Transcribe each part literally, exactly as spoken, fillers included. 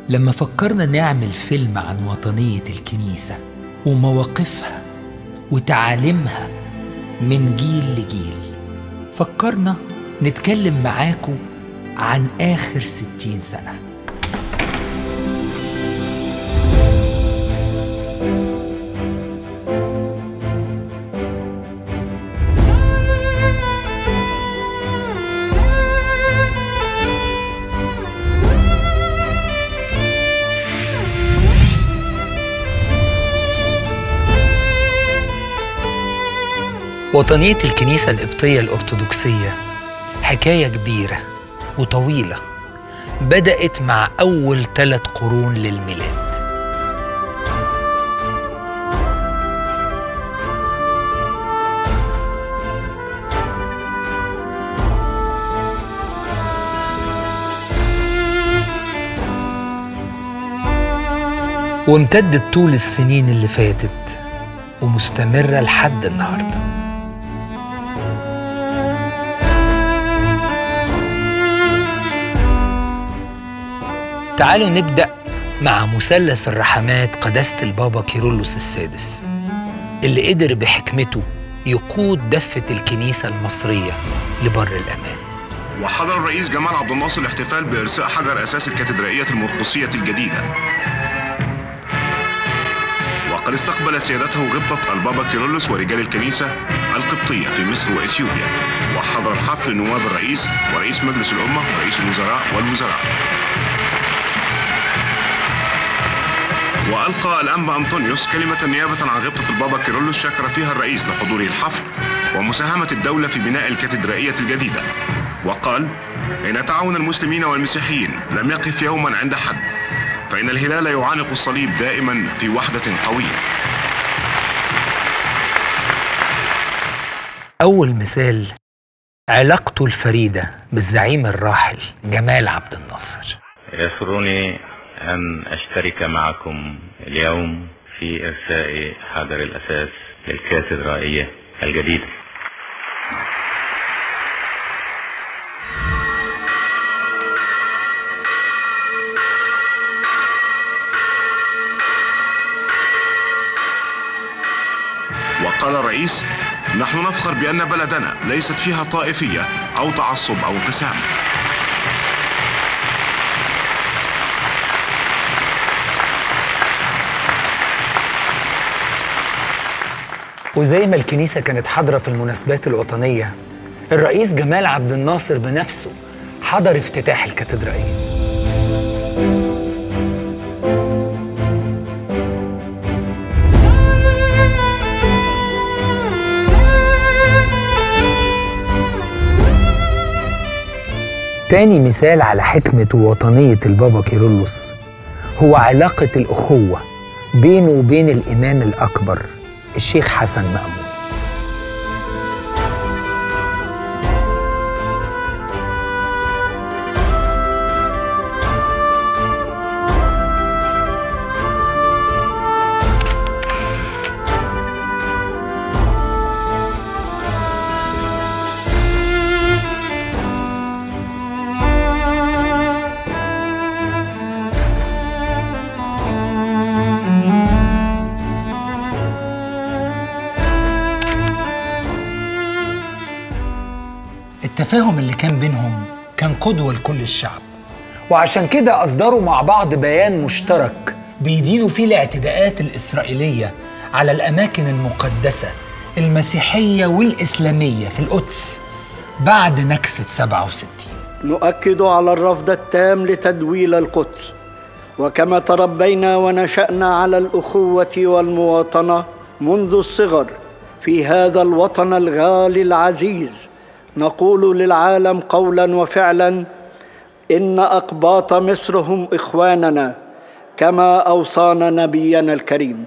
لما فكرنا نعمل فيلم عن وطنية الكنيسة ومواقفها وتعاليمها من جيل لجيل، فكرنا نتكلم معاكم عن آخر ستين سنة. وطنية الكنيسة القبطية الأرثوذكسية حكاية كبيرة وطويلة بدأت مع أول ثلاث قرون للميلاد. وامتدت طول السنين اللي فاتت ومستمرة لحد النهارده. تعالوا نبدأ مع مثلث الرحمات قداسة البابا كيرلس السادس، اللي قدر بحكمته يقود دفة الكنيسة المصرية لبر الأمان. وحضر الرئيس جمال عبد الناصر الاحتفال بإرساء حجر أساس الكاتدرائية المرقسية الجديدة، وقد استقبل سيادته غبطة البابا كيرلس ورجال الكنيسة القبطية في مصر وإثيوبيا. وحضر الحفل نواب الرئيس ورئيس مجلس الأمة ورئيس الوزراء والوزراء. وألقى الأنبا أنطونيوس كلمة نيابة عن غبطة البابا كيرلس شكر فيها الرئيس لحضوره الحفل ومساهمة الدولة في بناء الكاتدرائية الجديدة، وقال: إن تعاون المسلمين والمسيحيين لم يقف يوما عند حد، فإن الهلال يعانق الصليب دائما في وحدة قوية. أول مثال علاقته الفريدة بالزعيم الراحل جمال عبد الناصر. يسرني أن أشترك معكم اليوم في إرساء حجر الأساس للكاتدرائية الجديدة. وقال الرئيس: نحن نفخر بأن بلدنا ليست فيها طائفية أو تعصب أو انقسام. وزي ما الكنيسة كانت حاضرة في المناسبات الوطنية، الرئيس جمال عبد الناصر بنفسه حضر افتتاح الكاتدرائية. تاني مثال على حكمة ووطنية البابا كيرلس هو علاقة الأخوة بينه وبين الإمام الأكبر الشيخ حسن مأمون. التفاهم اللي كان بينهم كان قدوة لكل الشعب، وعشان كده أصدروا مع بعض بيان مشترك بيدينوا فيه الاعتداءات الإسرائيلية على الأماكن المقدسة المسيحية والإسلامية في القدس بعد نكسة سبعة وستين. نؤكد على الرفض التام لتدويل القدس، وكما تربينا ونشأنا على الأخوة والمواطنة منذ الصغر في هذا الوطن الغالي العزيز، نقول للعالم قولا وفعلا: إن أقباط مصر هم إخواننا كما أوصانا نبينا الكريم.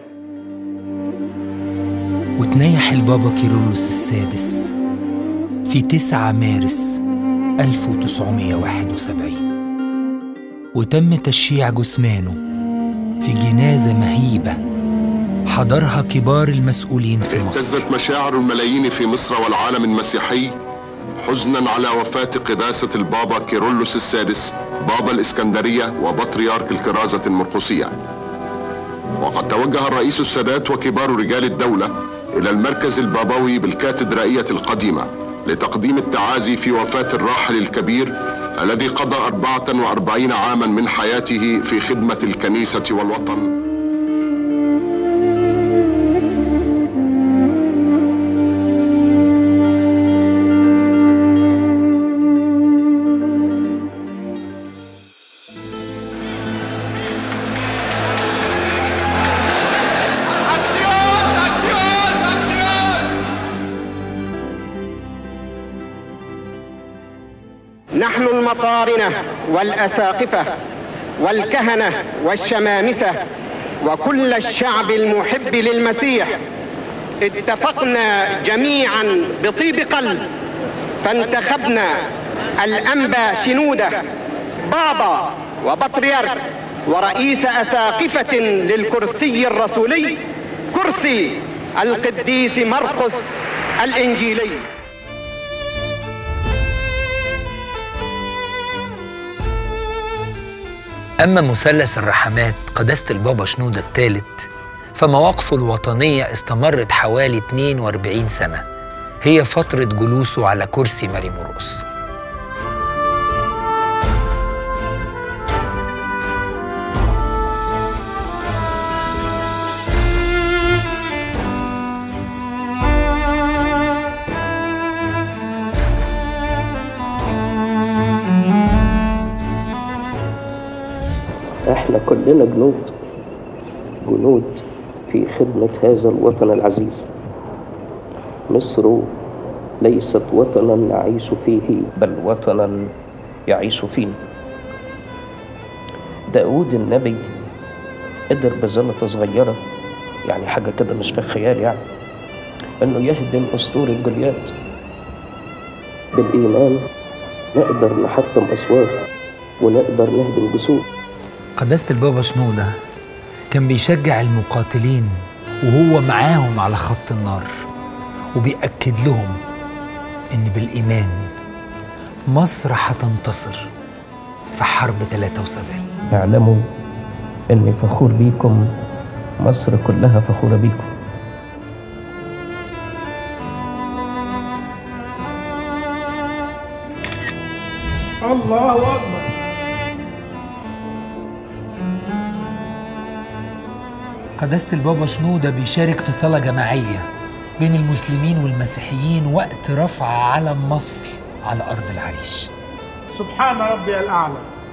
وتنيح البابا كيرلس السادس في تسعة مارس ألف وتسعمائة وواحد وسبعين، وتم تشييع جثمانه في جنازة مهيبة حضرها كبار المسؤولين في مصر. اهتزت مشاعر الملايين في مصر والعالم المسيحي حزنا على وفاة قداسة البابا كيرلس السادس بابا الإسكندرية وبطريرك الكرازة المرقسية. وقد توجه الرئيس السادات وكبار رجال الدولة إلى المركز البابوي بالكاتدرائية القديمة لتقديم التعازي في وفاة الراحل الكبير الذي قضى أربعة وأربعين عاما من حياته في خدمة الكنيسة والوطن. نحن المطارنة والأساقفة والكهنة والشمامسة وكل الشعب المحب للمسيح اتفقنا جميعا بطيب قلب فانتخبنا الأنبا شنودة بابا وبطريرك ورئيس أساقفة للكرسي الرسولي كرسي القديس مرقس الإنجيلي. أما مثلث الرحمات قداسة البابا شنودة الثالث فمواقفه الوطنية استمرت حوالي اثنين وأربعين سنة، هي فترة جلوسه على كرسي ماري مرقس. احنا كلنا جنود جنود في خدمة هذا الوطن العزيز. مصر ليست وطنا نعيش فيه بل وطنا يعيش فينا. داود النبي قدر بزلطة صغيرة، يعني حاجة كده مش في الخيال، يعني انه يهدم أسطورة جوليات. بالإيمان نقدر نحطم أسوار ونقدر نهدم جسور. قداسة البابا شنودة كان بيشجع المقاتلين وهو معاهم على خط النار، وبيأكد لهم إن بالإيمان مصر هتنتصر في حرب ثلاثة وسبعين. اعلموا إني فخور بيكم، مصر كلها فخورة بيكم. الله أكبر. قداسة البابا شنودة بيشارك في صلاة جماعية بين المسلمين والمسيحيين وقت رفع علم مصر على أرض العريش. سبحان ربي الأعلى.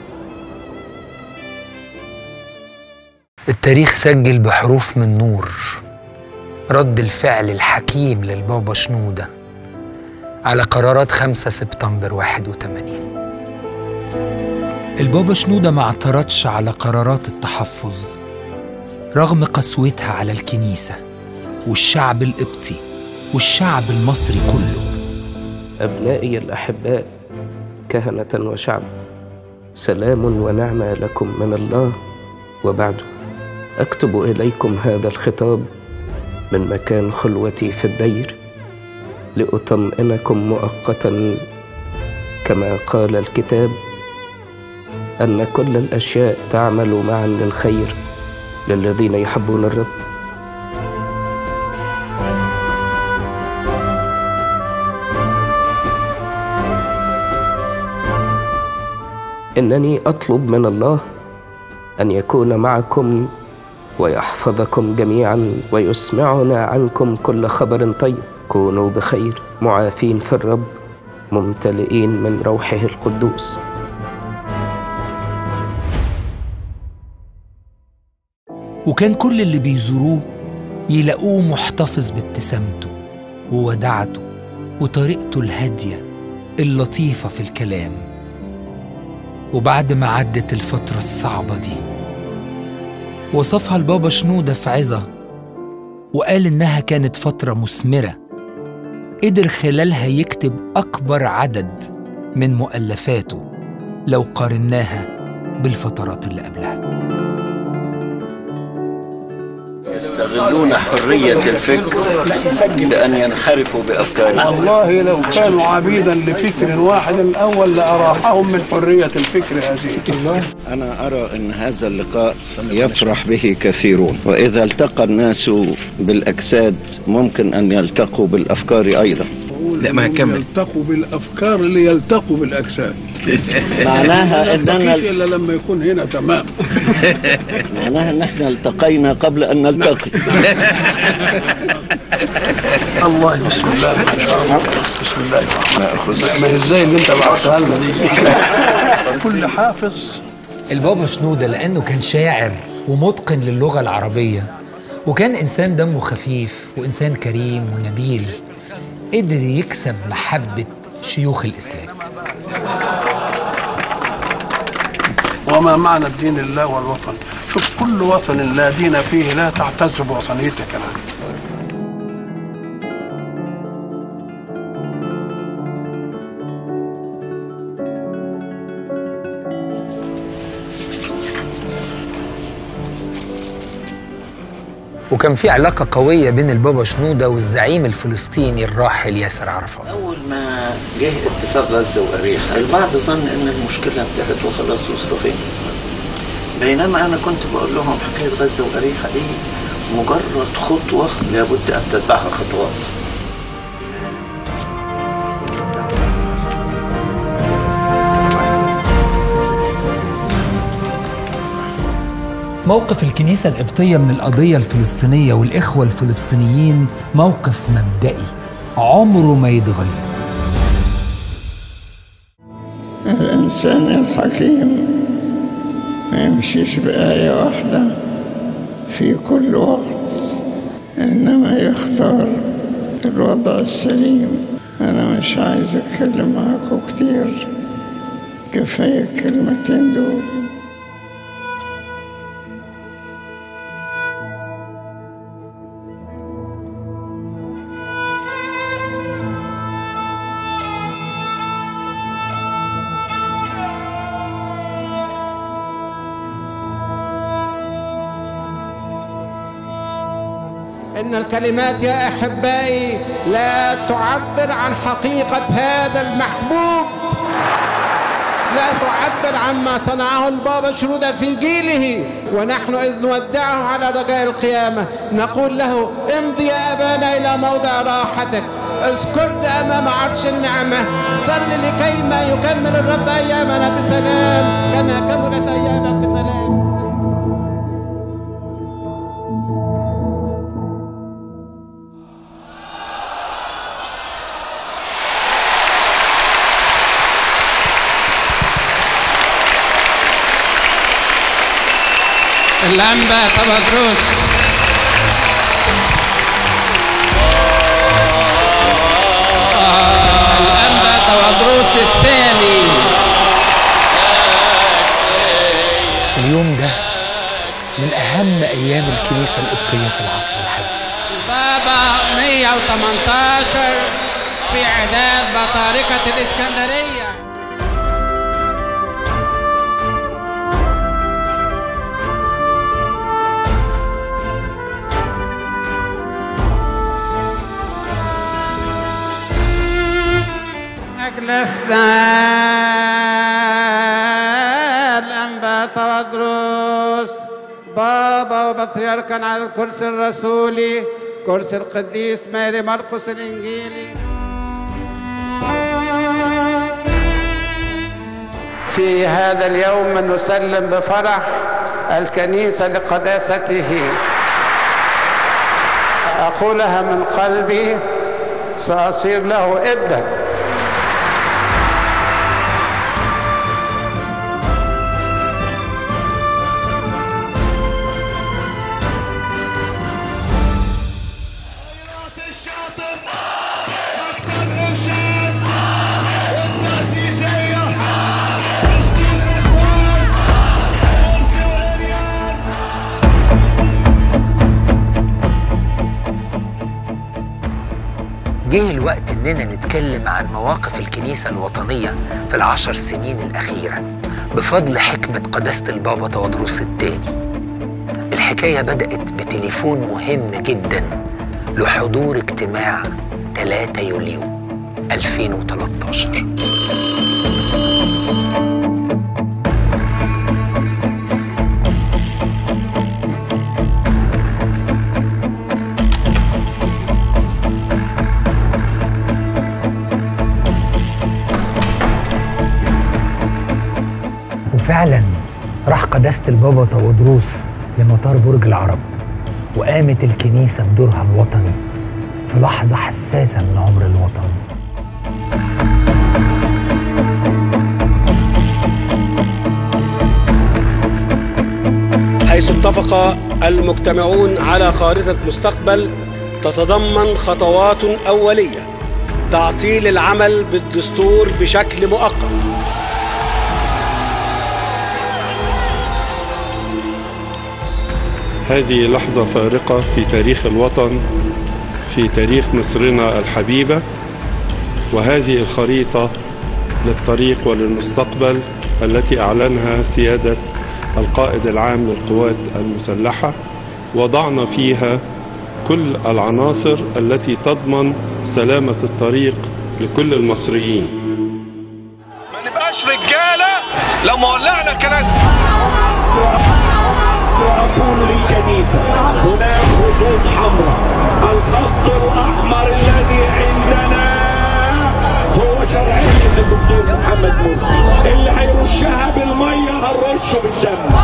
التاريخ سجل بحروف من نور رد الفعل الحكيم للبابا شنودة على قرارات خمسة سبتمبر واحد وثمانين. البابا شنودة ما اعترضش على قرارات التحفظ رغم قسوتها على الكنيسة والشعب القبطي والشعب المصري كله. أبنائي الأحباء كهنة وشعب، سلام ونعمة لكم من الله. وبعد أكتب إليكم هذا الخطاب من مكان خلوتي في الدير لأطمئنكم مؤقتا كما قال الكتاب أن كل الأشياء تعمل معا للخير للذين يحبون الرب. إنني أطلب من الله أن يكون معكم ويحفظكم جميعا ويسمعنا عنكم كل خبر طيب. كونوا بخير معافين في الرب ممتلئين من روحه القدوس. وكان كل اللي بيزوروه يلاقوه محتفظ بابتسامته وودعته وطريقته الهادية اللطيفة في الكلام. وبعد ما عدت الفترة الصعبة دي وصفها البابا شنودة في عظة وقال إنها كانت فترة مثمرة قدر خلالها يكتب أكبر عدد من مؤلفاته لو قارناها بالفترات اللي قبلها. يستغلون حرية الفكر لأن ينحرفوا بأفكارهم. والله لو كانوا عبيدا لفكر واحد الأول لأراحهم من حرية الفكر هذه. أنا أرى أن هذا اللقاء يفرح به كثيرون، وإذا التقى الناس بالأجساد ممكن أن يلتقوا بالأفكار أيضا. لا ما كمل. يلتقوا بالأفكار اللي يلتقوا بالأجساد. معناها اننا الا لما يكون هنا تمام. معناها ان احنا التقينا قبل ان نلتقي. الله بسم الله ما شاء الله. بسم الله الرحمن. ما ازاي اللي انت بعتها لنا دي؟ كل حافظ. البابا شنودة لانه كان شاعر ومتقن للغه العربيه، وكان انسان دمه خفيف وانسان كريم ونبيل، قدر يكسب محبه شيوخ الاسلام. وما معنى الدين الله والوطن؟ شوف كل وطن لا دين فيه لا تعتز بوطنيته كمان. وكان في علاقة قوية بين البابا شنودة والزعيم الفلسطيني الراحل ياسر عرفات. أول ما جه اتفاق غزة وأريحا البعض ظن إن المشكلة انتهت وخلاص واصطفينا، بينما أنا كنت بقول لهم حكاية غزة وأريحا دي مجرد خطوة لابد أن تتبعها خطوات. موقف الكنيسة القبطية من القضية الفلسطينية والإخوة الفلسطينيين موقف مبدئي عمره ما يتغير. الإنسان الحكيم ما يمشيش بآية واحدة في كل وقت، إنما يختار الوضع السليم. أنا مش عايز أتكلم معاكم كتير، كفاية الكلمتين دول. إن الكلمات يا أحبائي لا تعبر عن حقيقة هذا المحبوب، لا تعبر عما صنعه البابا شنودة في جيله. ونحن إذ نودعه على رجاء القيامة نقول له: امضي يا أبانا إلى موضع راحتك، اذكرنا أمام عرش النعمة، صل لكي ما يكمل الرب أيامنا بسلام كما كملت أيامك بسلام. الأنبا تبدروس الأنبا تبدروس الثاني. اليوم ده من أهم أيام الكنيسة القبطية في العصر الحديث. بابا مئة وثمانية عشر في إعداد بطاركة الإسكندرية. أجلسنا الأنبا تبدروس بابا وبطريركا على الكرسي الرسولي، كرسي القديس ماري مرقس الإنجيلي. في هذا اليوم نسلم بفرح الكنيسة لقداسته. أقولها من قلبي: سأصير له ابنا. جه الوقت إننا نتكلم عن مواقف الكنيسة الوطنية في العشر سنين الأخيرة بفضل حكمة قداسة البابا تودروس الثاني. الحكمة الحكاية بدأت بتليفون مهم جدا لحضور اجتماع ثلاثة يوليو ألفين وتلتاشر. وفعلا راح قداسة البابا تودروس لمطار برج العرب، وقامت الكنيسة بدورها الوطني في لحظة حساسة من عمر الوطن. حيث اتفق المجتمعون على خارطة مستقبل تتضمن خطوات أولية تعطيل العمل بالدستور بشكل مؤقت. هذه لحظة فارقة في تاريخ الوطن، في تاريخ مصرنا الحبيبة، وهذه الخريطة للطريق وللمستقبل التي أعلنها سيادة القائد العام للقوات المسلحة، وضعنا فيها كل العناصر التي تضمن سلامة الطريق لكل المصريين. ما نبقاش رجالة لما ولعنا كنيسة. وأقول للكنيسة هناك خطوط حمراء، الخط الأحمر الذي عندنا هو شرعية الدكتور محمد مرسي، اللي هيرشها بالمية هنرشه بالدم.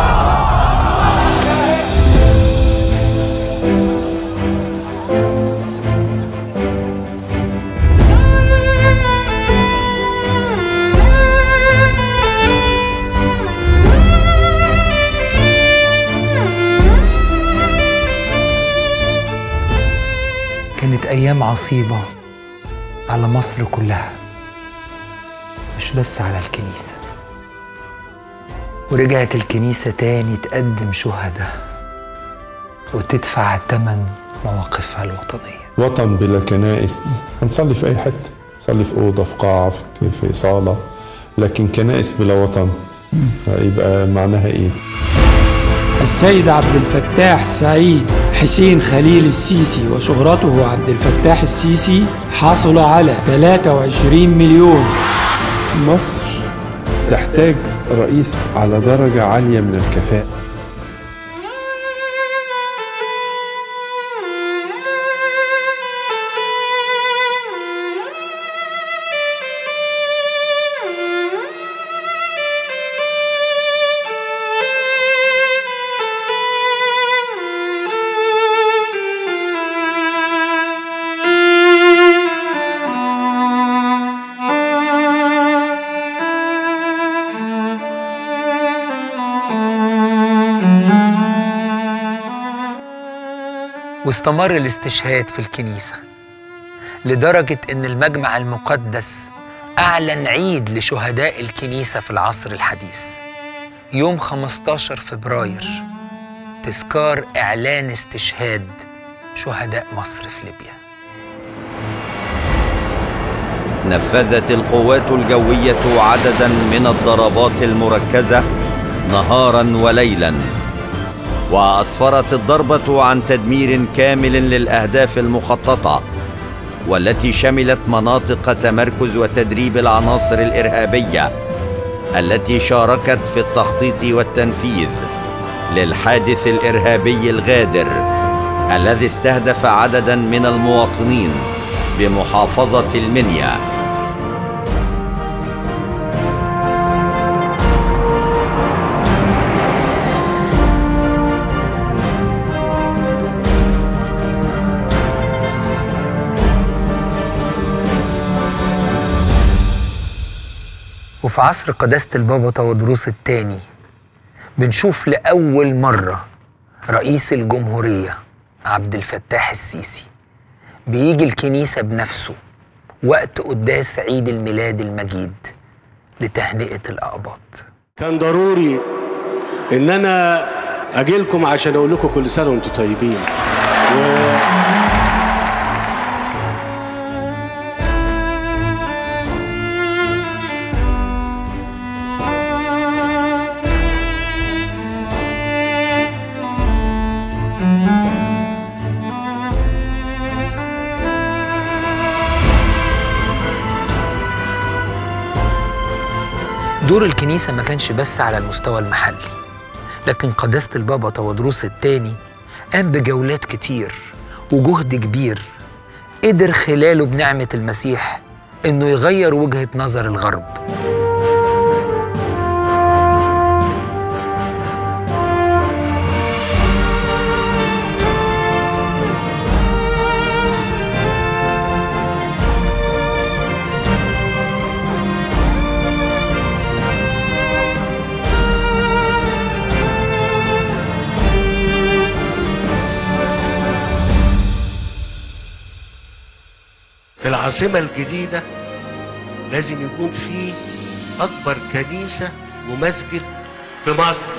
كانت أيام عصيبة على مصر كلها، مش بس على الكنيسة. ورجعت الكنيسة تاني تقدم شهداء وتدفع ثمن مواقفها الوطنية. وطن بلا كنائس، هنصلي في أي حتة، نصلي في أوضة، في قاعة، في صالة، لكن كنائس بلا وطن يبقى معناها إيه؟ السيد عبد الفتاح سعيد حسين خليل السيسي وشهرته عبد الفتاح السيسي حصل على ثلاثة وعشرين مليون. مصر تحتاج رئيس على درجة عالية من الكفاءة. واستمر الاستشهاد في الكنيسة لدرجة إن المجمع المقدس أعلن عيد لشهداء الكنيسة في العصر الحديث يوم خمستاشر فبراير، تذكار إعلان استشهاد شهداء مصر في ليبيا. نفذت القوات الجوية عدداً من الضربات المركزة نهاراً وليلاً، وأسفرت الضربة عن تدمير كامل للأهداف المخططة، والتي شملت مناطق تمركز وتدريب العناصر الإرهابية التي شاركت في التخطيط والتنفيذ للحادث الإرهابي الغادر الذي استهدف عدداً من المواطنين بمحافظة المنيا. وفي عصر قداسة البابا تودروس الثاني بنشوف لأول مرة رئيس الجمهورية عبد الفتاح السيسي بيجي الكنيسة بنفسه وقت قداس عيد الميلاد المجيد لتهنئة الأقباط. كان ضروري إن أنا أجيلكم عشان أقول لكم كل سنة وأنتم طيبين. و... دور الكنيسة ما كانش بس على المستوى المحلي، لكن قداسة البابا تودروس الثاني قام بجولات كتير وجهد كبير قدر خلاله بنعمة المسيح إنه يغير وجهة نظر الغرب. العاصمة الجديدة لازم يكون فيه أكبر كنيسة ومسجد في مصر.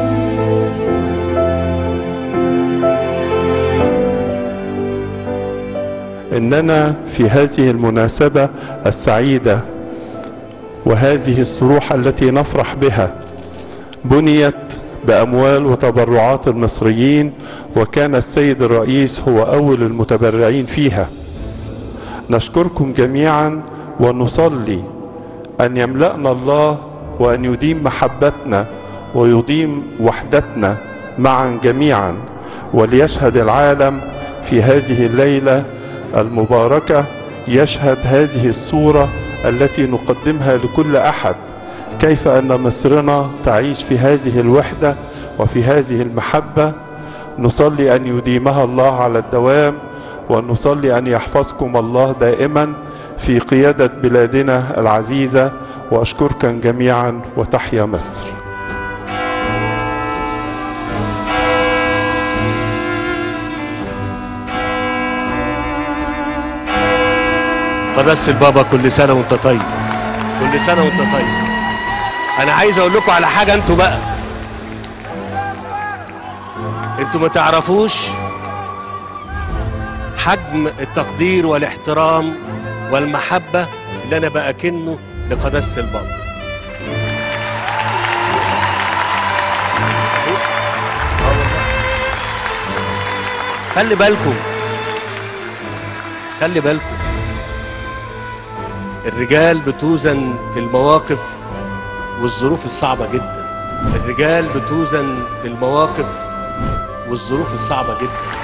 إننا في هذه المناسبة السعيدة وهذه الصروح التي نفرح بها بنيت بأموال وتبرعات المصريين، وكان السيد الرئيس هو أول المتبرعين فيها. نشكركم جميعا ونصلي أن يملأنا الله وأن يديم محبتنا ويديم وحدتنا معا جميعا، وليشهد العالم في هذه الليلة المباركة، يشهد هذه الصورة التي نقدمها لكل أحد، كيف أن مصرنا تعيش في هذه الوحدة وفي هذه المحبة. نصلي أن يديمها الله على الدوام، ونصلي أن يحفظكم الله دائما في قيادة بلادنا العزيزة، وأشكركم جميعا، وتحيا مصر. قداسة البابا كل سنة وانت طيب، كل سنة وانت طيب. أنا عايز أقول لكم على حاجة انتوا بقى، انتوا ما تعرفوش حجم التقدير والاحترام والمحبة اللي أنا بأكنه لقداسة البابا. خلي بالكم، خلي بالكم، الرجال بتوزن في المواقف والظروف الصعبة جدا. الرجال بتوزن في المواقف والظروف الصعبة جدا.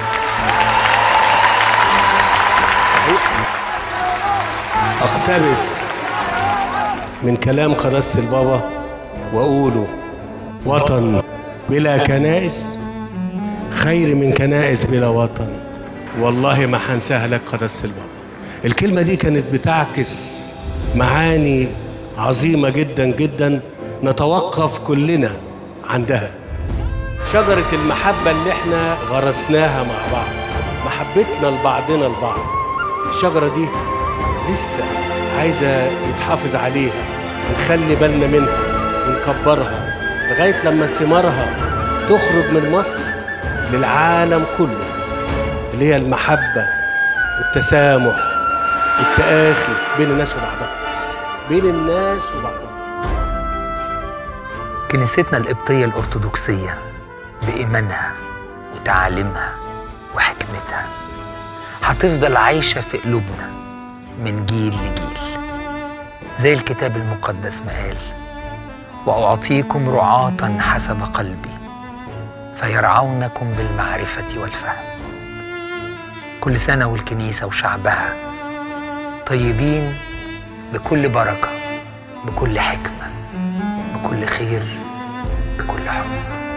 اقتبس من كلام قداسة البابا وأقوله: وطن بلا كنائس خير من كنائس بلا وطن. والله ما هنساها لك قداسة البابا. الكلمة دي كانت بتعكس معاني عظيمة جدا جدا نتوقف كلنا عندها. شجرة المحبة اللي احنا غرسناها مع بعض، محبتنا لبعضنا البعض، الشجرة دي لسه عايزة يتحافظ عليها ونخلي بالنا منها ونكبرها لغاية لما ثمارها تخرج من مصر للعالم كله، اللي هي المحبة والتسامح والتآخي بين الناس وبعضها، بين الناس وبعضها. كنيستنا القبطية الأرثوذكسية بإيمانها وتعاليمها وحكمتها هتفضل عايشة في قلوبنا من جيل لجيل، زي الكتاب المقدس ما قال: وأعطيكم رعاة حسب قلبي فيرعونكم بالمعرفة والفهم. كل سنة والكنيسة وشعبها طيبين بكل بركة، بكل حكمة، بكل خير، بكل حب.